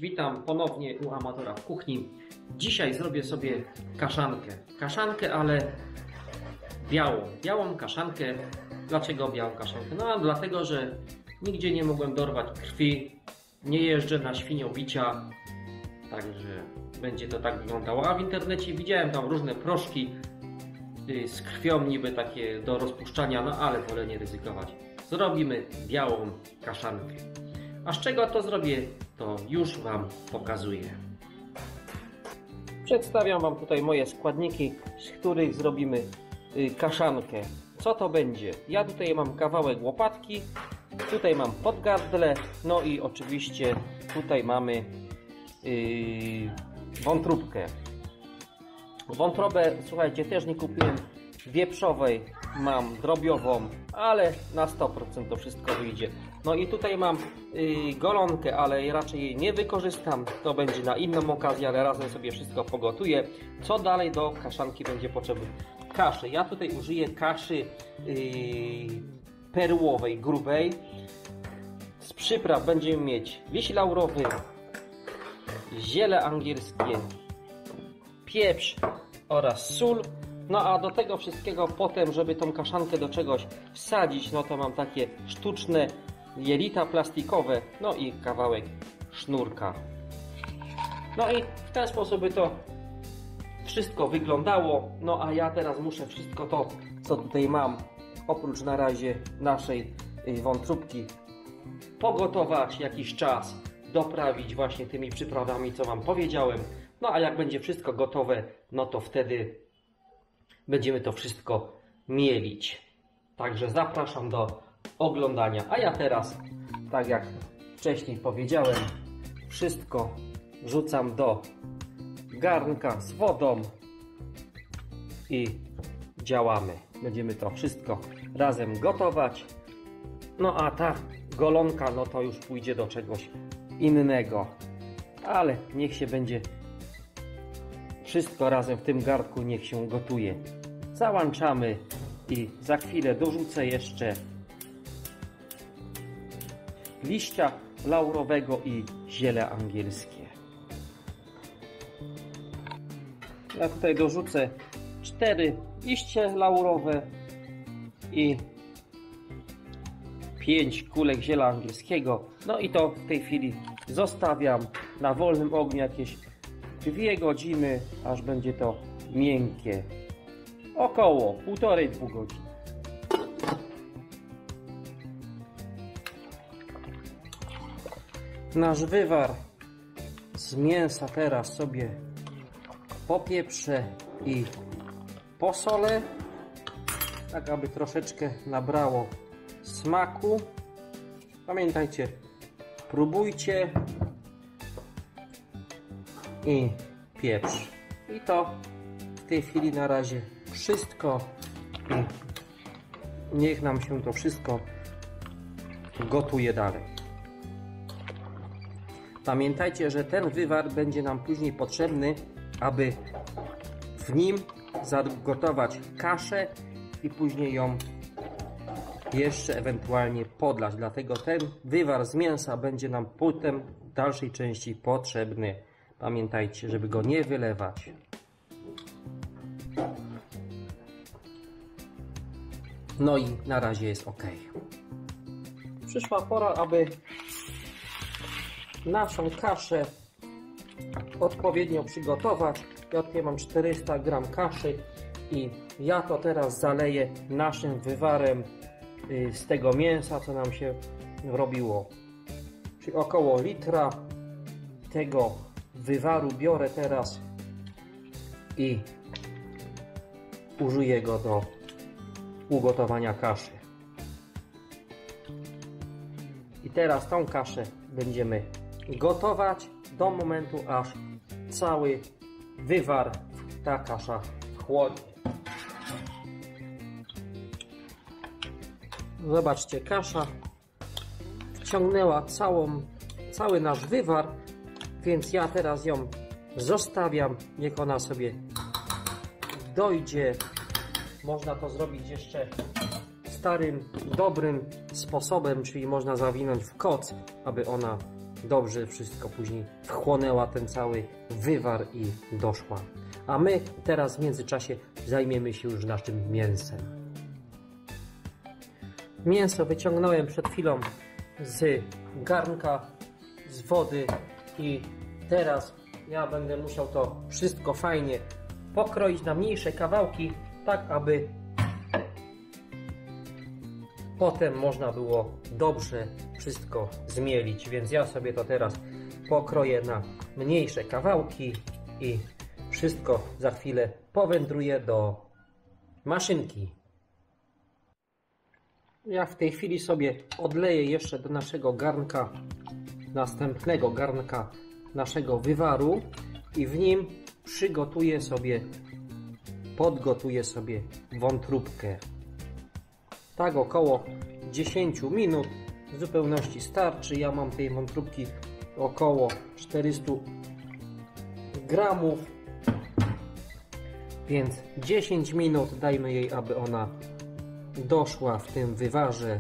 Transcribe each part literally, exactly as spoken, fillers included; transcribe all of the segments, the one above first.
witam ponownie u Amatora w kuchni. Dzisiaj zrobię sobie kaszankę. Kaszankę, ale białą. Białą kaszankę. Dlaczego białą kaszankę? No dlatego, że nigdzie nie mogłem dorwać krwi. Nie jeżdżę na świniobicia. Także będzie to tak wyglądało. A w internecie widziałem tam różne proszki z krwią niby takie do rozpuszczania, no ale wolę nie ryzykować. Zrobimy białą kaszankę. A z czego to zrobię, to już Wam pokazuję. Przedstawiam Wam tutaj moje składniki, z których zrobimy kaszankę. Co to będzie? Ja tutaj mam kawałek łopatki, tutaj mam podgardle, no i oczywiście tutaj mamy yy, wątróbkę. Wątrobę, słuchajcie, też nie kupiłem wieprzowej, mam drobiową, ale na sto procent to wszystko wyjdzie. No i tutaj mam yy, golonkę, ale raczej jej nie wykorzystam, to będzie na inną okazję, ale razem sobie wszystko pogotuję. Co dalej do kaszanki będzie potrzebne? Kaszy. Ja tutaj użyję kaszy yy, perłowej, grubej. Z przypraw będziemy mieć liść laurowy, ziele angielskie, pieprz oraz sól. No a do tego wszystkiego potem, żeby tą kaszankę do czegoś wsadzić, no to mam takie sztuczne jelita plastikowe, no i kawałek sznurka. No i w ten sposób by to wszystko wyglądało. No a ja teraz muszę wszystko to, co tutaj mam, oprócz na razie naszej wątróbki, pogotować jakiś czas, doprawić właśnie tymi przyprawami, co Wam powiedziałem. No a jak będzie wszystko gotowe, no to wtedy będziemy to wszystko mielić. Także zapraszam do oglądania. A ja teraz, tak jak wcześniej powiedziałem, wszystko wrzucam do garnka z wodą i działamy. Będziemy to wszystko razem gotować. No a ta golonka, no to już pójdzie do czegoś innego. Ale niech się będzie wszystko razem w tym garnku, niech się gotuje. Załączamy i za chwilę dorzucę jeszcze liścia laurowego i ziele angielskie. Ja tutaj dorzucę cztery liście laurowe i pięć kulek ziela angielskiego. No i to w tej chwili zostawiam na wolnym ogniu jakieś dwie godziny, aż będzie to miękkie. Około półtorej do dwóch godzin. Nasz wywar z mięsa teraz sobie popieprzę i posolę, tak aby troszeczkę nabrało smaku. Pamiętajcie, próbujcie i pieprz. I to w tej chwili na razie wszystko. I niech nam się to wszystko gotuje dalej. Pamiętajcie, że ten wywar będzie nam później potrzebny, aby w nim zagotować kaszę i później ją jeszcze ewentualnie podlać. Dlatego ten wywar z mięsa będzie nam potem w dalszej części potrzebny. Pamiętajcie, żeby go nie wylewać. No i na razie jest ok. Przyszła pora, aby naszą kaszę odpowiednio przygotować. Ja tutaj mam czterysta gram kaszy i ja to teraz zaleję naszym wywarem z tego mięsa, co nam się robiło. Czyli około litra tego wywaru biorę teraz i użyję go do ugotowania kaszy. I teraz tą kaszę będziemy gotować do momentu, aż cały wywar, ta kasza wchłonie. Zobaczcie, kasza wciągnęła całą, cały nasz wywar, więc ja teraz ją zostawiam, niech ona sobie dojdzie. Można to zrobić jeszcze starym, dobrym sposobem, czyli można zawinąć w koc, aby ona dobrze wszystko później wchłonęła ten cały wywar i doszła. A my teraz w międzyczasie zajmiemy się już naszym mięsem. Mięso wyciągnąłem przed chwilą z garnka, z wody i teraz ja będę musiał to wszystko fajnie pokroić na mniejsze kawałki, tak aby potem można było dobrze wszystko zmielić. Więc ja sobie to teraz pokroję na mniejsze kawałki i wszystko za chwilę powędruje do maszynki. Ja w tej chwili sobie odleję jeszcze do naszego garnka, następnego garnka naszego wywaru i w nim przygotuję sobie, podgotuję sobie wątróbkę. Tak około dziesięć minut w zupełności starczy. Ja mam tej wątróbki około czterysta gramów, więc dziesięć minut dajmy jej, aby ona doszła w tym wywarze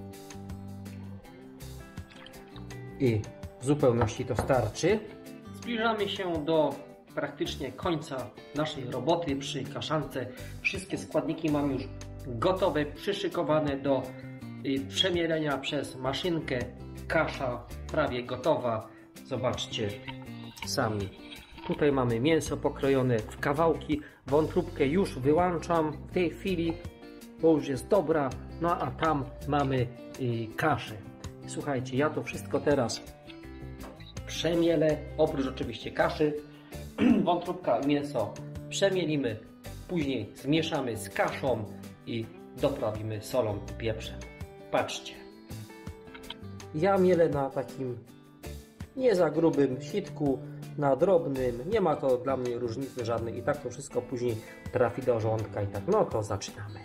i w zupełności to starczy. Zbliżamy się do praktycznie końca naszej roboty przy kaszance. Wszystkie składniki mam już gotowe, przyszykowane do przemielenia przez maszynkę. Kasza prawie gotowa. Zobaczcie sami. Tutaj mamy mięso pokrojone w kawałki. Wątróbkę już wyłączam w tej chwili, bo już jest dobra. No a tam mamy kaszę. Słuchajcie, ja to wszystko teraz przemielę, oprócz oczywiście kaszy. Wątróbka i mięso przemielimy, później zmieszamy z kaszą i doprawimy solą i pieprzem. Patrzcie. Ja mielę na takim nie za grubym sitku, na drobnym. Nie ma to dla mnie różnicy żadnej i tak to wszystko później trafi do żołądka i tak. No to zaczynamy.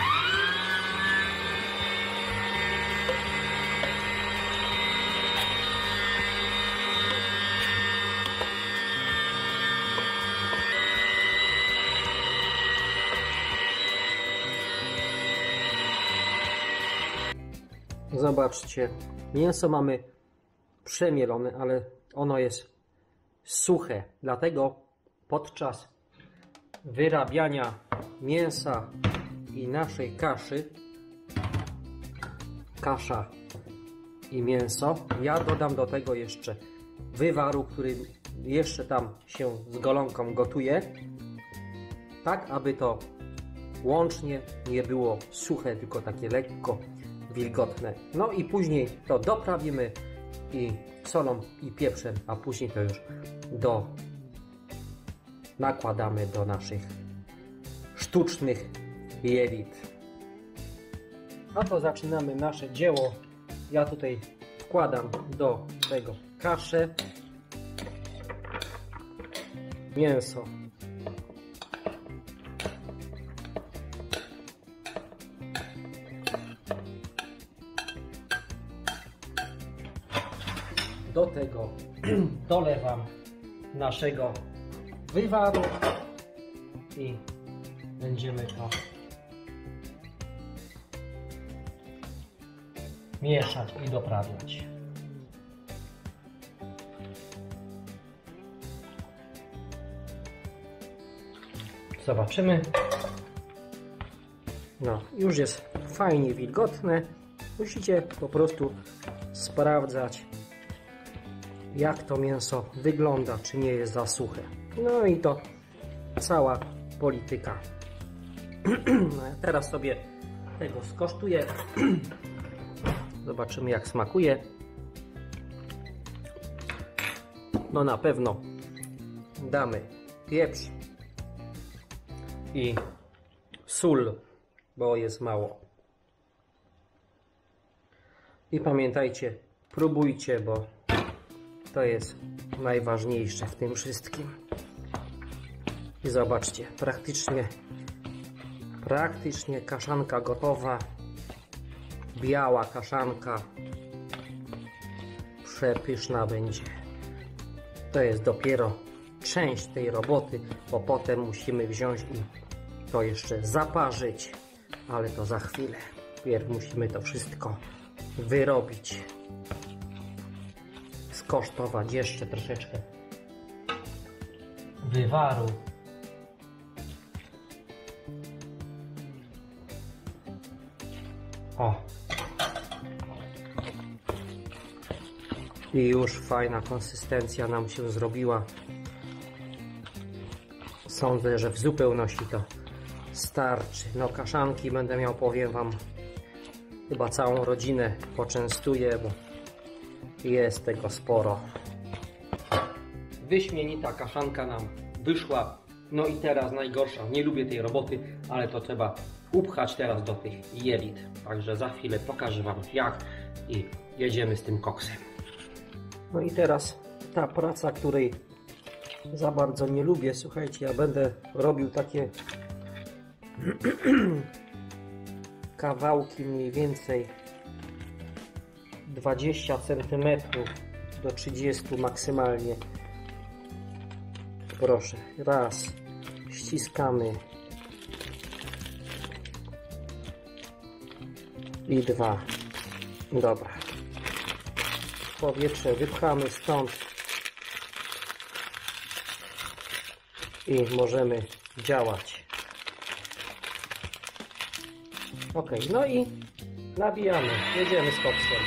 Zobaczcie, mięso mamy przemielone, ale ono jest suche. Dlatego podczas wyrabiania mięsa i naszej kaszy, kasza i mięso, ja dodam do tego jeszcze wywaru, który jeszcze tam się z golonką gotuje, tak aby to łącznie nie było suche, tylko takie lekko wilgotne. No i później to doprawimy i solą i pieprzem, a później to już do nakładamy do naszych sztucznych jelit. A to zaczynamy nasze dzieło. Ja tutaj wkładam do tego kaszę, mięso, do tego dolewam naszego wywaru i będziemy to mieszać i doprawiać. Zobaczymy. No, już jest fajnie wilgotne. Musicie po prostu sprawdzać, jak to mięso wygląda, czy nie jest za suche. No i to cała polityka. Teraz sobie tego skosztuję. Zobaczymy, jak smakuje. No na pewno damy pieprz i sól, bo jest mało. I pamiętajcie, próbujcie, bo to jest najważniejsze w tym wszystkim. I zobaczcie, praktycznie praktycznie kaszanka gotowa. Biała kaszanka. Przepyszna będzie. To jest dopiero część tej roboty, bo potem musimy wziąć i to jeszcze zaparzyć, ale to za chwilę. Pierw musimy to wszystko wyrobić. skosztować jeszcze troszeczkę wywaru. O! I już fajna konsystencja nam się zrobiła. Sądzę, że w zupełności to starczy. No kaszanki będę miał, powiem wam, chyba całą rodzinę poczęstuję, bo jest tego sporo. Wyśmienita kaszanka nam wyszła. No i teraz najgorsza, nie lubię tej roboty, ale to trzeba upchać teraz do tych jelit. Także za chwilę pokażę wam jak i jedziemy z tym koksem. No i teraz ta praca, której za bardzo nie lubię. Słuchajcie, ja będę robił takie kawałki mniej więcej dwadzieścia centymetrów do trzydziestu maksymalnie. Proszę, raz, ściskamy i dwa. Dobra. Powietrze wypchamy stąd i możemy działać. Ok, no i nabijamy, jedziemy z koksem.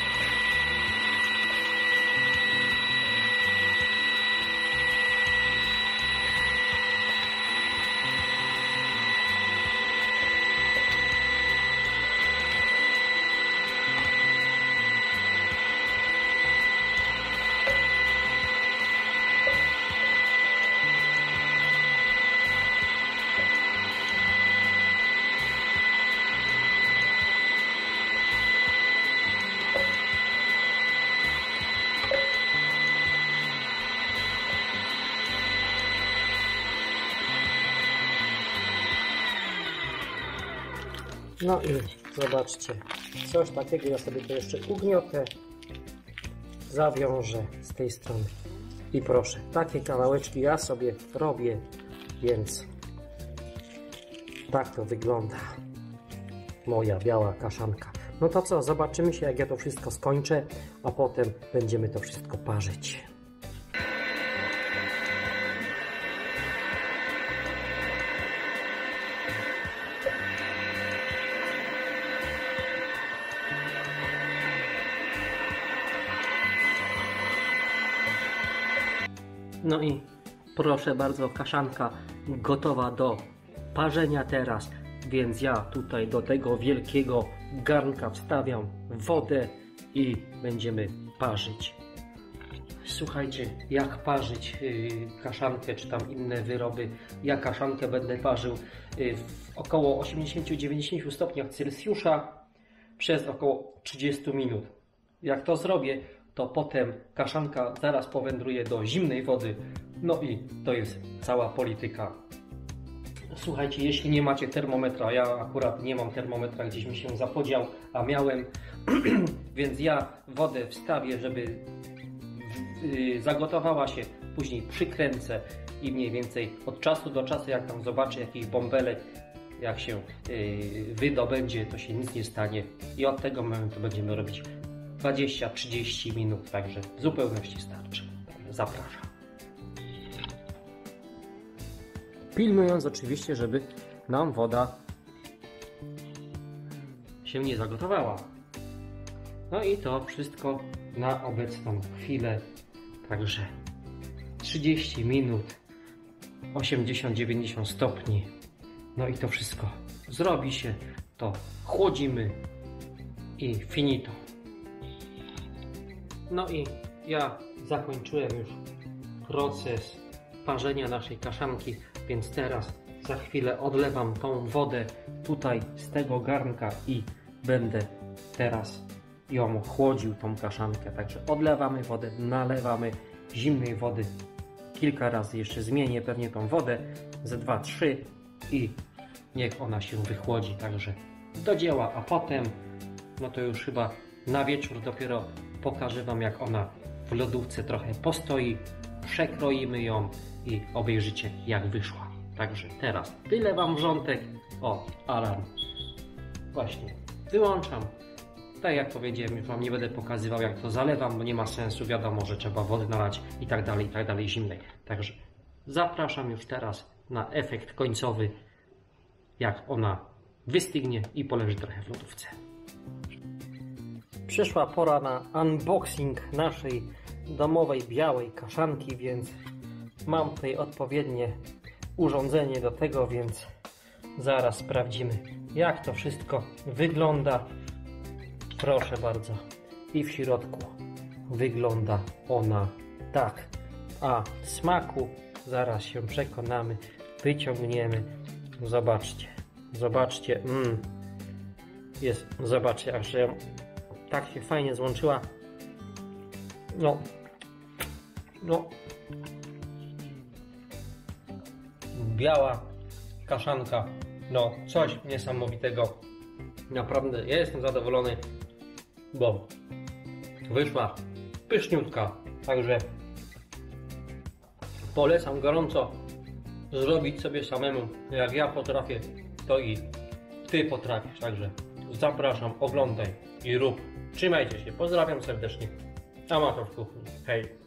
No i zobaczcie, coś takiego ja sobie to jeszcze ugniotę, zawiążę z tej strony i proszę, takie kawałeczki ja sobie robię, więc tak to wygląda moja biała kaszanka. No to co, zobaczymy się jak ja to wszystko skończę, a potem będziemy to wszystko parzyć. No i proszę bardzo, kaszanka gotowa do parzenia teraz, więc ja tutaj do tego wielkiego garnka wstawiam wodę i będziemy parzyć. Słuchajcie, jak parzyć yy, kaszankę czy tam inne wyroby. Ja kaszankę będę parzył yy, w około osiemdziesięciu do dziewięćdziesięciu stopniach Celsjusza przez około trzydzieści minut. Jak to zrobię, to potem kaszanka zaraz powędruje do zimnej wody. No i to jest cała polityka. Słuchajcie, jeśli nie macie termometra, ja akurat nie mam termometra, gdzieś mi się zapodział, a miałem, więc ja wodę wstawię, żeby yy, zagotowała się, później przykręcę i mniej więcej od czasu do czasu, jak tam zobaczę jakiś bąbelek, jak się yy, wydobędzie, to się nic nie stanie i od tego momentu będziemy robić dwadzieścia do trzydziestu minut, także w zupełności starczy. Zapraszam. Pilnując oczywiście, żeby nam woda się nie zagotowała. No i to wszystko na obecną chwilę, także trzydzieści minut, osiemdziesiąt do dziewięćdziesięciu stopni. No i to wszystko zrobi się, to chłodzimy i finito. No i ja zakończyłem już proces parzenia naszej kaszanki, więc teraz za chwilę odlewam tą wodę tutaj z tego garnka i będę teraz ją chłodził, tą kaszankę. Także odlewamy wodę, nalewamy zimnej wody. Kilka razy jeszcze zmienię pewnie tą wodę, ze dwa trzy i niech ona się wychłodzi. Także do dzieła, a potem no to już chyba na wieczór dopiero pokażę wam jak ona w lodówce trochę postoi, przekroimy ją i obejrzycie jak wyszła. Także teraz wylewam wrzątek, o alarm, właśnie wyłączam, tak jak powiedziałem, już wam nie będę pokazywał, jak to zalewam, bo nie ma sensu, wiadomo, że trzeba wody nalać i tak dalej, i tak dalej, zimnej. Także zapraszam już teraz na efekt końcowy, jak ona wystygnie i poleży trochę w lodówce. Przyszła pora na unboxing naszej domowej białej kaszanki, więc mam tutaj odpowiednie urządzenie do tego, więc zaraz sprawdzimy, jak to wszystko wygląda. Proszę bardzo. I w środku wygląda ona tak. A w smaku zaraz się przekonamy. Wyciągniemy. Zobaczcie. Zobaczcie. Mm. Jest, zobaczcie, aż ją tak się fajnie złączyła. No. No. Biała kaszanka. No, coś niesamowitego. Naprawdę, ja jestem zadowolony, bo wyszła pyszniutka. Także polecam gorąco zrobić sobie samemu. Jak ja potrafię, to i ty potrafisz. Także zapraszam, oglądaj i rób. Trzymajcie się. Pozdrawiam serdecznie. Amator w kuchni. Hej.